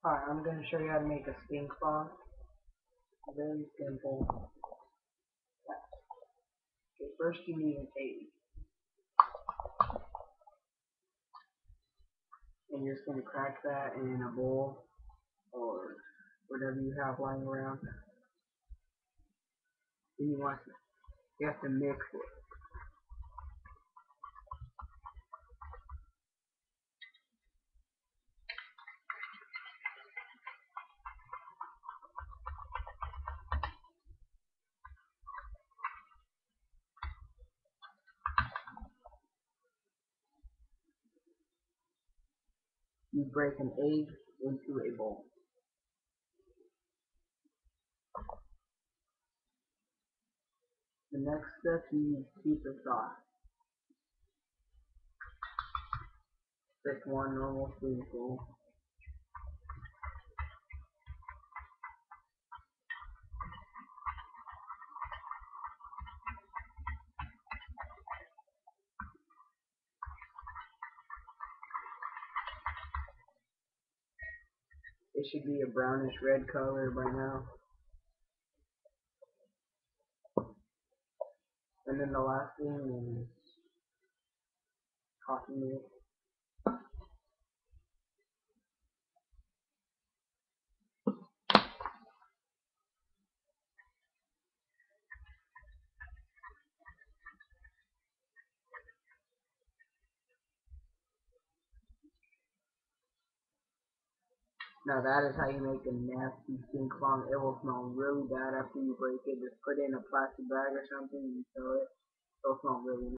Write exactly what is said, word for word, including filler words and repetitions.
Alright, I'm going to show you how to make a stink bomb. Very simple. Okay, first you need an egg. And you're just going to crack that in a bowl or whatever you have lying around. Then you want to, you have to mix it. You break an egg into a bowl. The next step, you use pizza sauce. Pick one normal spoonful. It should be a brownish red color by now. And then the last thing is coffee milk. Now that is how you make a nasty stink bomb. It will smell really bad after you break it. Just put it in a plastic bag or something and sell it. It'll smell really